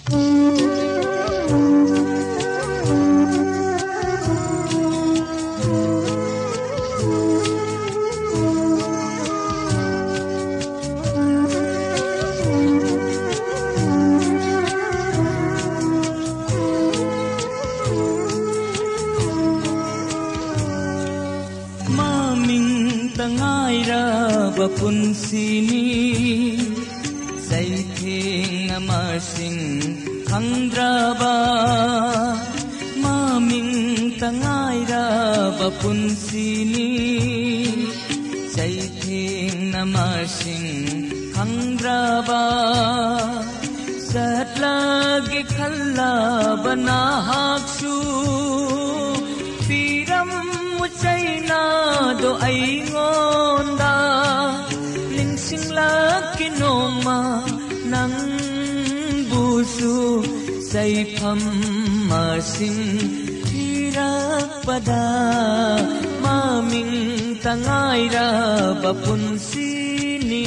Punsini Saithing amasing Khandraba Maming tangaira Bapunsini Saithing amasing Khandraba Satlagi khalla banahaksu Piram muchaina do aingonda Kinoma nang busu saifam masing hirakpada maming tangaira bapunsini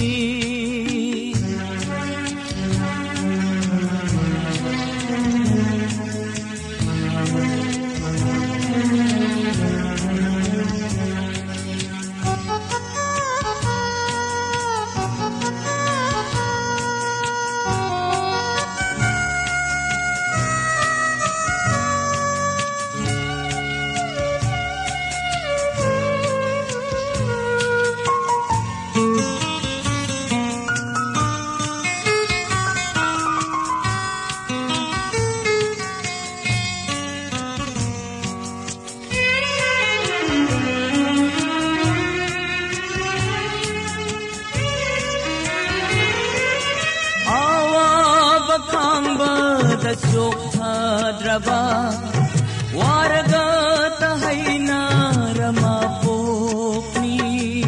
Sokhadraba Waraga tahaina ramapokni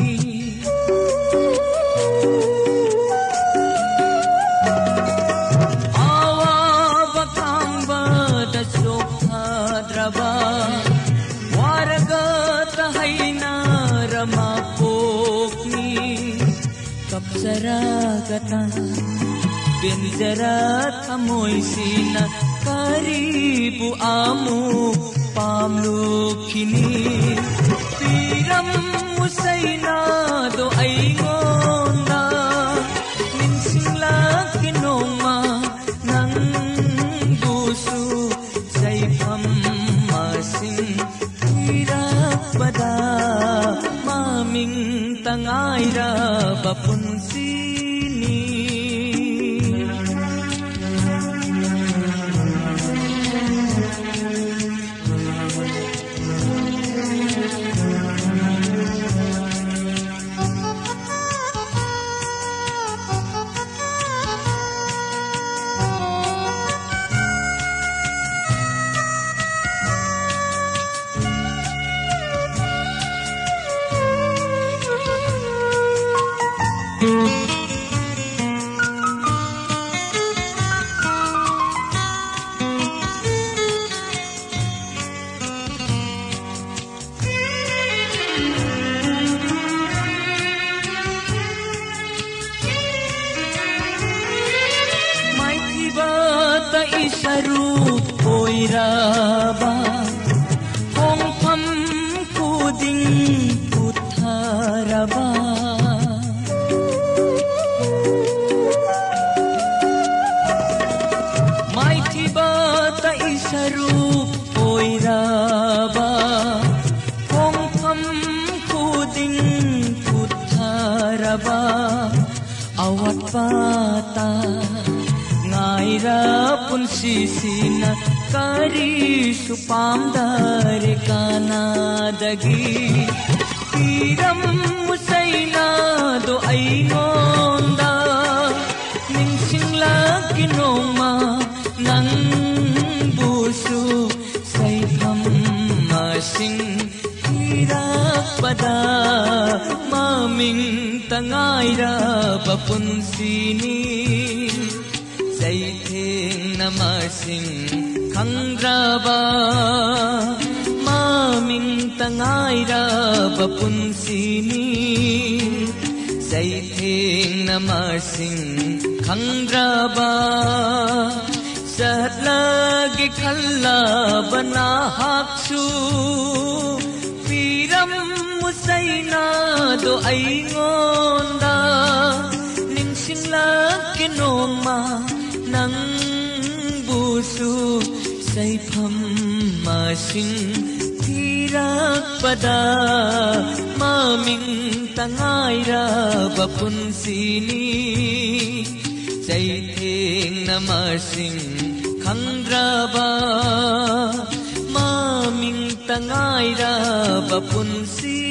Awa bakamba da Sokhadraba Waraga tahaina ramapokni Kapsara gata Benjarat amoy sina karibu amu pamlukhini Piram musaina do aingonda Ninsingla kinoma nang busu saifam masing hirakpada Maming tangaira bapunsini Sarup oiraba Hongpam kuding putharaba Mighty bata isarup oiraba Hongpam kuding putharaba Awat bata Ngaira pun sisina kari supam dari kana dagi Piram musaina do aingonda Ningsingla kinoma nang busu saifam masing hirakpada Maming tangaira bapunsini Saithing namasing Khandraba Maming tangaira bapunsini Saithing namasing Khandraba khallabana haksu piram musaina do aingonda ningsinglak kinoma nang busu saifam masing tirakpada maming tangaira bapunsini Saitheng namasing khangraba maming tangaira bapunsi